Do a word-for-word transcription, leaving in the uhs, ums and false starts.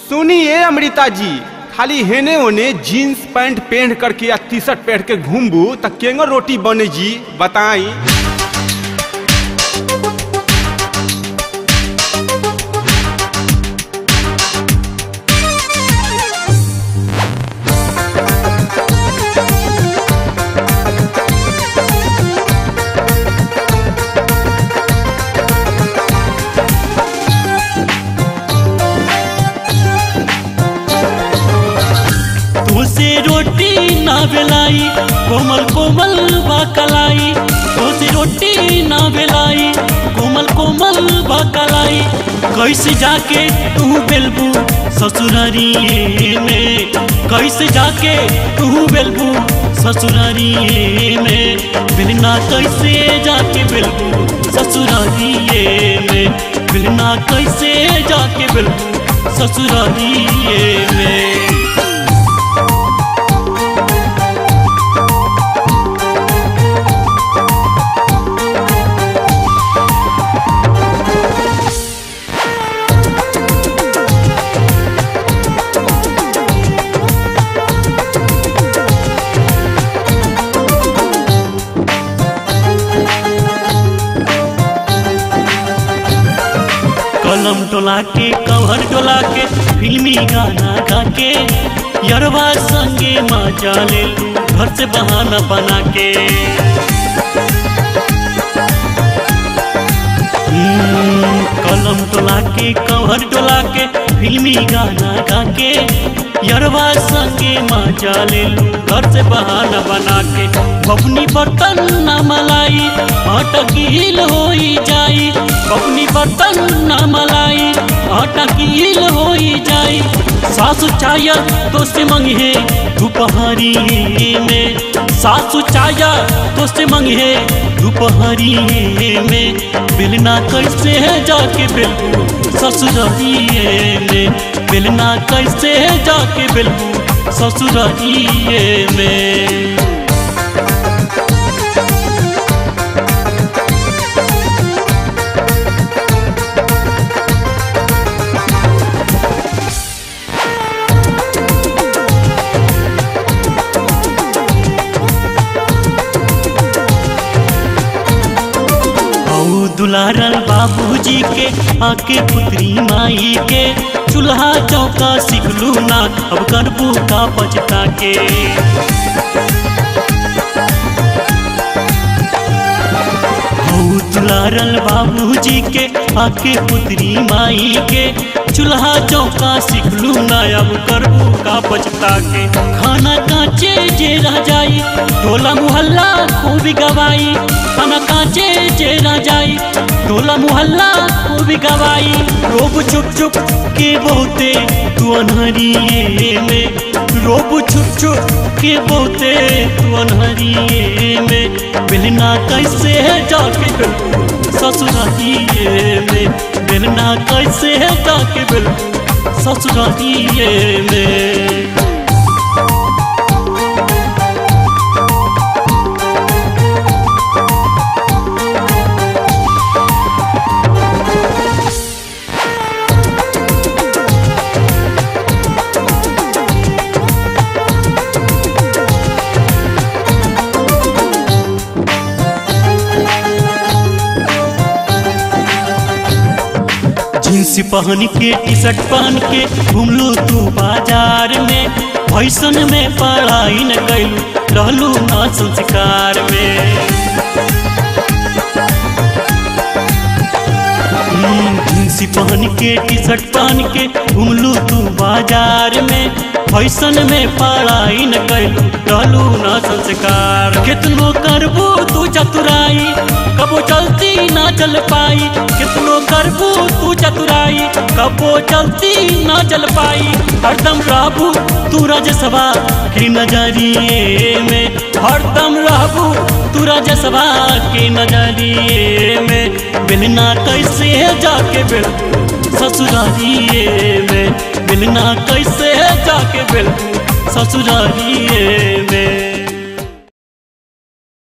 सुनिए अमृता जी, खाली हेने ओने जीन्स पैंट पहन करके या टी शर्ट पहन के घूमबू तो केंगो रोटी बने जी बताई। तुसे रोटी ना बेलाई कोमल कोमल बाकलाई, तुसे रोटी ना बेलाई कोमल कोमल बाकलाई। कैसे जाके तू बेलबू ससुरारी में, कैसे जाके तू बेलबू ससुरारी में, बिलना कैसे जाके बेलबू ससुरारी में, बिलना कैसे जाके बेलबू ससुरारी में। कलम डोला के कवर डोला के फिल्मी गाना गा के यरवा संगे मजा ले लू घर से बहाना बना के। कलम डोला के कवर डोला के फिल्मी गाना गा के यरवा संगे मजा ले लू घर से बहाना बना के। बबनी बर्तन न मलाई आटा गील हो जाई, बबनी बर्तन न मलाई आटा गील हो जाई। सासु चाया तो से मंगी है दोपहरी में, सासु चाया तो से मंगी है दोपहरी में, बेलना कैसे है जाके बेलबू ससुरारी में, बेलना कैसे है जाके बेलबू ससुरारी में। दुलारल बाबूजी के आके पुत्री माई के, चूल्हा चौका सिखलू ना अब करबू का पछता के। दुलारल बाबूजी के आके पुत्री माई के, चूल्हा चौका सिखलू ना अब करबू का पछता के। खाना कांचे जे रह जाई टोला मुहल्ला खूब गवाई, खाना कांचे जे रह जाई टोला मुहल्ला खूब गवाई। रोब छुप छुप के बहुते तू अनहरी में, रोब छुप छुप के बहुते तू अनहरी में, बेलना कैसे है जाके बेलबू ससुरारी में, बेलना कैसे है जाके बेलबू ससुरारी में। जींस पहन के टी शर्ट पहन के घूमलू तू बाजार में, फैशन में पढ़ाई न कैलू रहलू ना संस्कार में। जींस पहन के टी शर्ट पहन के घूमलू तू बाजार में, फैशन में पढ़ाई न कैलू रहलू ना संस्कार। कितनो करबू तू चतुराई कबो चलती ना चल पाई, कितनो करबू तू चतुराई कबो चलती ना चल पाई। हरदम रहबू तू राजसभा की नजरिए में, हरदम रहबू तू राजसभा की नजरिए में, बेलना कैसे है जाके बेलबू ससुरारी में, बेलना कैसे है जाके बेलबू ससुरारी में।